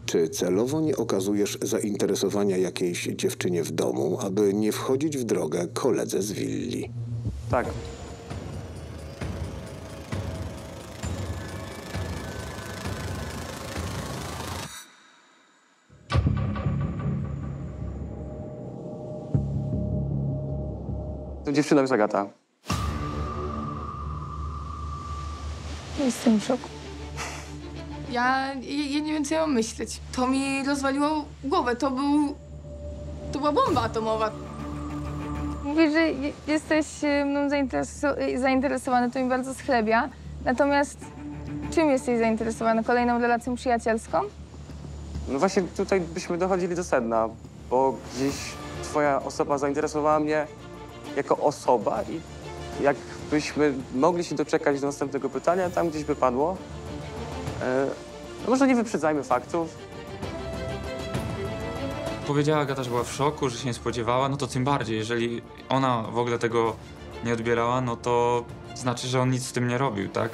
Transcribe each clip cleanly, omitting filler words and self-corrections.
Czy celowo nie okazujesz zainteresowania jakiejś dziewczynie w domu, aby nie wchodzić w drogę koledze z willi? Tak. To dziewczyna jest Agata. Jestem w szoku. Ja nie wiem, co ja mam myśleć. To mi rozwaliło głowę. To była bomba atomowa. Mówisz, że jesteś mną zainteresowany, to mi bardzo schlebia. Natomiast czym jesteś zainteresowany? Kolejną relacją przyjacielską? No właśnie tutaj byśmy dochodzili do sedna, bo gdzieś twoja osoba zainteresowała mnie jako osoba i jakbyśmy mogli się doczekać do następnego pytania, tam gdzieś by padło. No może nie wyprzedzajmy faktów. Powiedziała Agata, że była w szoku, że się nie spodziewała, no to tym bardziej, jeżeli ona w ogóle tego nie odbierała, no to znaczy, że on nic z tym nie robił, tak?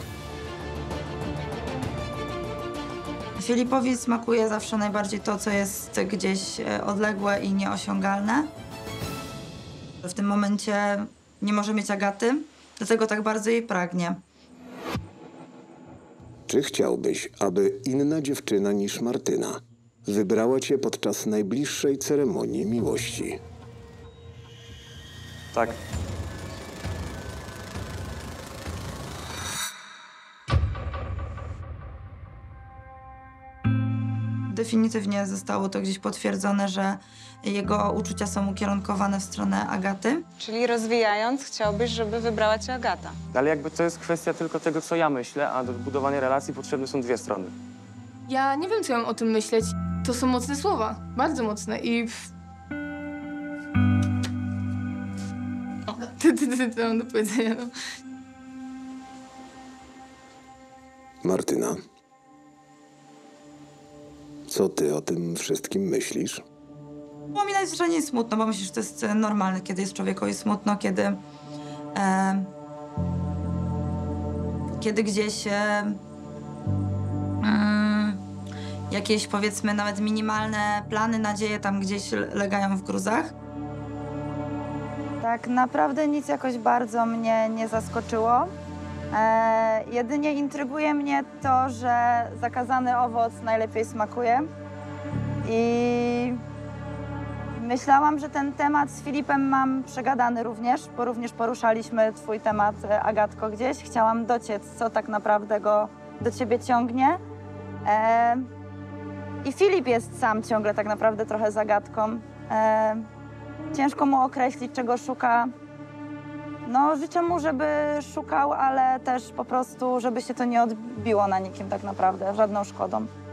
Filipowi smakuje zawsze najbardziej to, co jest gdzieś odległe i nieosiągalne. W tym momencie nie może mieć Agaty, dlatego tak bardzo jej pragnie. Czy chciałbyś, aby inna dziewczyna niż Martyna wybrała cię podczas najbliższej ceremonii miłości? Tak. Definitywnie zostało to gdzieś potwierdzone, że jego uczucia są ukierunkowane w stronę Agaty. Czyli rozwijając, chciałbyś, żeby wybrała cię Agata. Ale jakby to jest kwestia tylko tego, co ja myślę, a do budowania relacji potrzebne są dwie strony. Ja nie wiem, co ja mam o tym myśleć. To są mocne słowa. Bardzo mocne i... Co mam do powiedzenia, no. Martyna, co ty o tym wszystkim myślisz? Było mi najzwyczajniej smutno, bo myślę, że to jest normalne, kiedy jest człowiekowi smutno, kiedy gdzieś jakieś, powiedzmy, nawet minimalne plany, nadzieje tam gdzieś legają w gruzach. Tak naprawdę nic jakoś bardzo mnie nie zaskoczyło. Jedynie intryguje mnie to, że zakazany owoc najlepiej smakuje. I myślałam, że ten temat z Filipem mam przegadany również, bo również poruszaliśmy twój temat, Agatko, gdzieś. Chciałam dociec, co tak naprawdę go do ciebie ciągnie. I Filip jest sam ciągle tak naprawdę trochę zagadką. Ciężko mu określić, czego szuka. No, życzę mu, żeby szukał, ale też po prostu, żeby się to nie odbiło na nikim tak naprawdę, żadną szkodą.